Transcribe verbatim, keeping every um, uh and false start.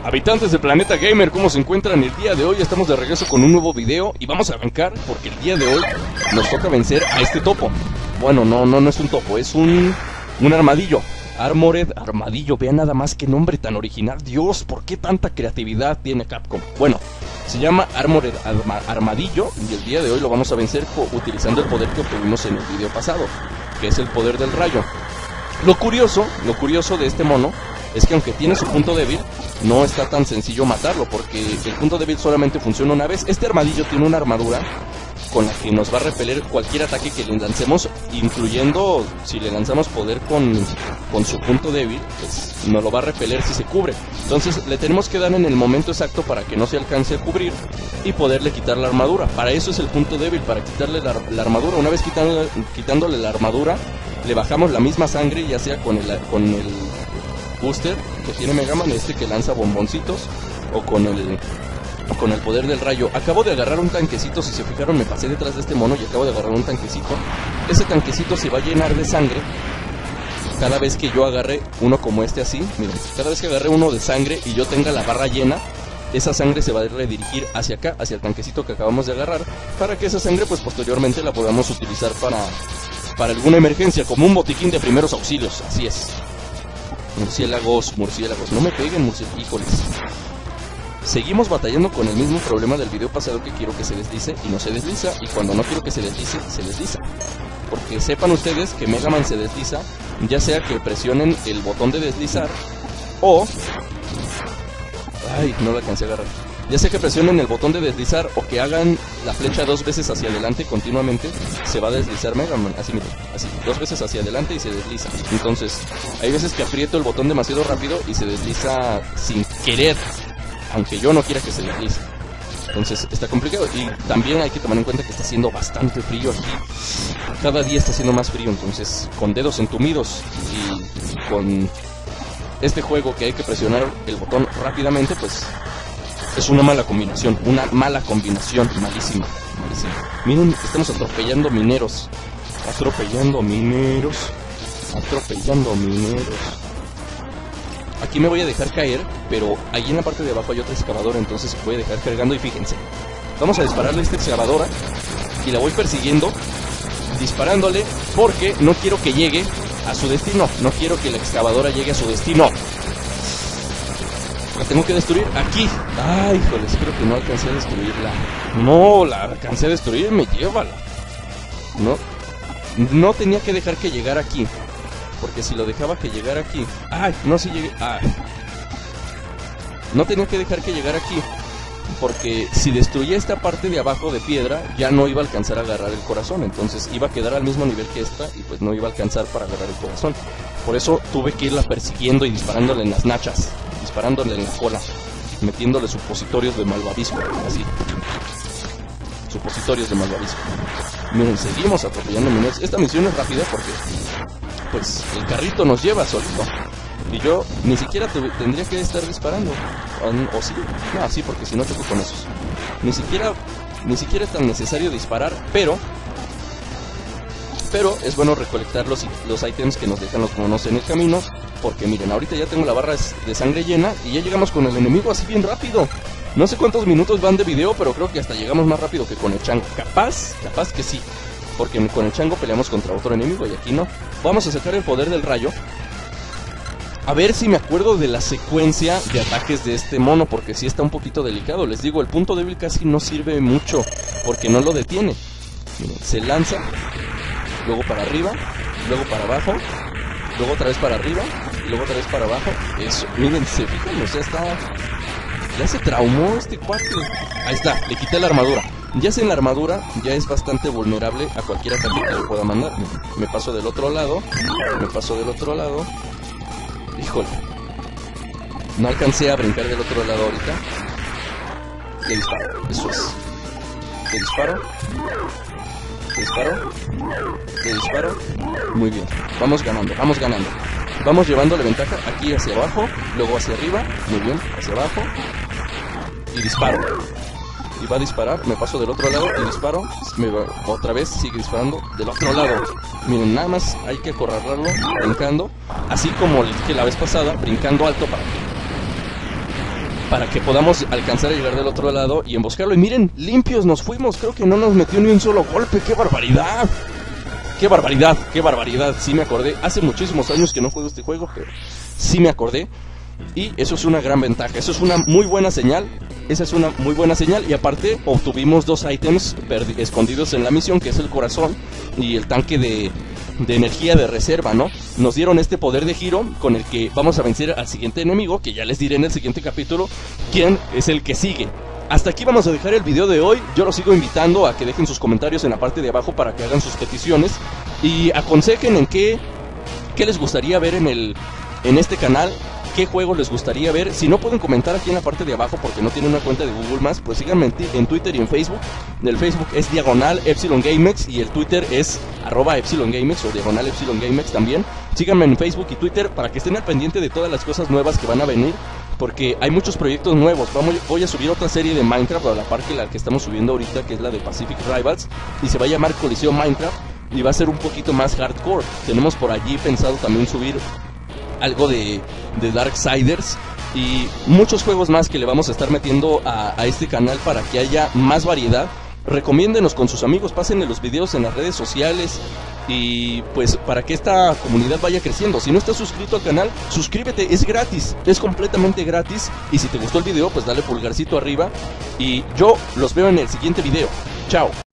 Habitantes del planeta gamer, ¿cómo se encuentran el día de hoy? Estamos de regreso con un nuevo video y vamos a arrancar porque el día de hoy nos toca vencer a este topo. Bueno, no, no, no es un topo, es un, un armadillo. Armored Armadillo, vean nada más qué nombre tan original. Dios, ¿por qué tanta creatividad tiene Capcom? Bueno, se llama Armored Arma Armadillo y el día de hoy lo vamos a vencer utilizando el poder que obtuvimos en el video pasado, que es el poder del rayo. Lo curioso, lo curioso de este mono es que aunque tiene su punto débil, no está tan sencillo matarlo, porque el punto débil solamente funciona una vez. Este armadillo tiene una armadura con la que nos va a repeler cualquier ataque que le lancemos, incluyendo si le lanzamos poder con, con su punto débil, pues nos lo va a repeler si se cubre. Entonces le tenemos que dar en el momento exacto para que no se alcance a cubrir y poderle quitar la armadura. Para eso es el punto débil, para quitarle la, la armadura. Una vez quitándole, quitándole la armadura, le bajamos la misma sangre, ya sea con el, con el booster que tiene Mega Man, este que lanza bomboncitos, o con el... con el poder del rayo. Acabo de agarrar un tanquecito, si se fijaron me pasé detrás de este mono y acabo de agarrar un tanquecito. Ese tanquecito se va a llenar de sangre cada vez que yo agarre uno como este así. Miren, cada vez que agarre uno de sangre y yo tenga la barra llena, esa sangre se va a redirigir hacia acá, hacia el tanquecito que acabamos de agarrar, para que esa sangre pues posteriormente la podamos utilizar para, para alguna emergencia, como un botiquín de primeros auxilios. Así es. Murciélagos, murciélagos, no me peguen, murciélagos, híjoles. Seguimos batallando con el mismo problema del video pasado, que quiero que se deslice y no se desliza, y cuando no quiero que se deslice, se desliza. Porque sepan ustedes que Mega Man se desliza, ya sea que presionen el botón de deslizar o... Ay, no lo alcancé a agarrar. Ya sea que presionen el botón de deslizar o que hagan la flecha dos veces hacia adelante continuamente, se va a deslizar Mega Man. Así, miren, así, dos veces hacia adelante y se desliza. Entonces, hay veces que aprieto el botón demasiado rápido y se desliza sin querer, aunque yo no quiera que se deslice. Entonces está complicado. Y también hay que tomar en cuenta que está haciendo bastante frío aquí. Cada día está haciendo más frío. Entonces con dedos entumidos y con este juego que hay que presionar el botón rápidamente, pues es una mala combinación. Una mala combinación, malísima, malísima. Miren, estamos atropellando mineros. Atropellando mineros. Atropellando mineros. Aquí me voy a dejar caer, pero ahí en la parte de abajo hay otra excavadora, entonces se puede dejar cargando. Y fíjense, vamos a dispararle a esta excavadora y la voy persiguiendo, disparándole, porque no quiero que llegue a su destino. No quiero que la excavadora llegue a su destino. La tengo que destruir aquí. Ay, híjoles, creo que no alcancé a destruirla. No, la alcancé a destruir, me llévala. No, no tenía que dejar que llegara aquí, porque si lo dejaba que llegara aquí... ¡Ay! No, si llegué... ¡Ay! No tenía que dejar que llegara aquí, porque si destruía esta parte de abajo de piedra, ya no iba a alcanzar a agarrar el corazón. Entonces iba a quedar al mismo nivel que esta y pues no iba a alcanzar para agarrar el corazón. Por eso tuve que irla persiguiendo y disparándole en las nachas, disparándole en la cola, metiéndole supositorios de malvavisco, así. Supositorios de malvavisco. Miren, seguimos atropellando mineros. Esta misión es rápida porque pues el carrito nos lleva solito y yo ni siquiera tendría que estar disparando. O, o sí, no, sí, porque si no toco con esos. Ni siquiera, ni siquiera es tan necesario disparar, pero pero es bueno recolectar los, los ítems que nos dejan los monos en el camino, porque miren, ahorita ya tengo la barra de sangre llena y ya llegamos con el enemigo así bien rápido. No sé cuántos minutos van de video, pero creo que hasta llegamos más rápido que con el chango. Capaz, capaz que sí, porque con el chango peleamos contra otro enemigo y aquí no. Vamos a sacar el poder del rayo. A ver si me acuerdo de la secuencia de ataques de este mono, porque sí está un poquito delicado. Les digo, el punto débil casi no sirve mucho, porque no lo detiene. Miren, se lanza, luego para arriba, luego para abajo, luego otra vez para arriba, y luego otra vez para abajo. Eso, miren, se fijan, o sea, está... Ya se traumó este cuate. Ahí está, le quité la armadura. Ya sin la armadura, ya es bastante vulnerable a cualquier ataque que le pueda mandar. Me paso del otro lado, me paso del otro lado. Híjole, no alcancé a brincar del otro lado ahorita. Le disparo, eso es. Le disparo. Le disparo. Le disparo. Muy bien, vamos ganando, vamos ganando. Vamos llevándole ventaja aquí hacia abajo, luego hacia arriba. Muy bien, hacia abajo. Y disparo. Y va a disparar, me paso del otro lado y disparo. Me va, otra vez sigue disparando del otro lado. Miren, nada más hay que acorralarlo brincando, así como le dije la vez pasada, brincando alto para para que podamos alcanzar a llegar del otro lado y emboscarlo. Y miren, limpios nos fuimos, creo que no nos metió ni un solo golpe. ¡Qué barbaridad! ¡Qué barbaridad! ¡Qué barbaridad! Sí me acordé, hace muchísimos años que no juego este juego, pero sí me acordé. Y eso es una gran ventaja, eso es una muy buena señal. Esa es una muy buena señal. Y aparte obtuvimos dos ítems escondidos en la misión, que es el corazón y el tanque de... de energía de reserva, ¿no? Nos dieron este poder de giro con el que vamos a vencer al siguiente enemigo, que ya les diré en el siguiente capítulo quién es el que sigue. Hasta aquí vamos a dejar el video de hoy. Yo los sigo invitando a que dejen sus comentarios en la parte de abajo para que hagan sus peticiones y aconsejen en qué, qué les gustaría ver en, el, en este canal. ¿Qué juego les gustaría ver? Si no pueden comentar aquí en la parte de abajo porque no tienen una cuenta de Google Más, pues síganme en Twitter y en Facebook. El Facebook es diagonal Epsilon GameX y el Twitter es arroba Epsilon GameX o diagonal Epsilon GameX también. Síganme en Facebook y Twitter para que estén al pendiente de todas las cosas nuevas que van a venir, porque hay muchos proyectos nuevos. Vamos, voy a subir otra serie de Minecraft, a la par que la que estamos subiendo ahorita, que es la de Pacific Rivals, y se va a llamar Coliseo Minecraft y va a ser un poquito más hardcore. Tenemos por allí pensado también subir algo de, de Darksiders y muchos juegos más que le vamos a estar metiendo a, a este canal para que haya más variedad. Recomiéndenos con sus amigos, pásenle los videos en las redes sociales y pues para que esta comunidad vaya creciendo. Si no estás suscrito al canal, suscríbete, es gratis, es completamente gratis. Y si te gustó el video, pues dale pulgarcito arriba y yo los veo en el siguiente video. Chao.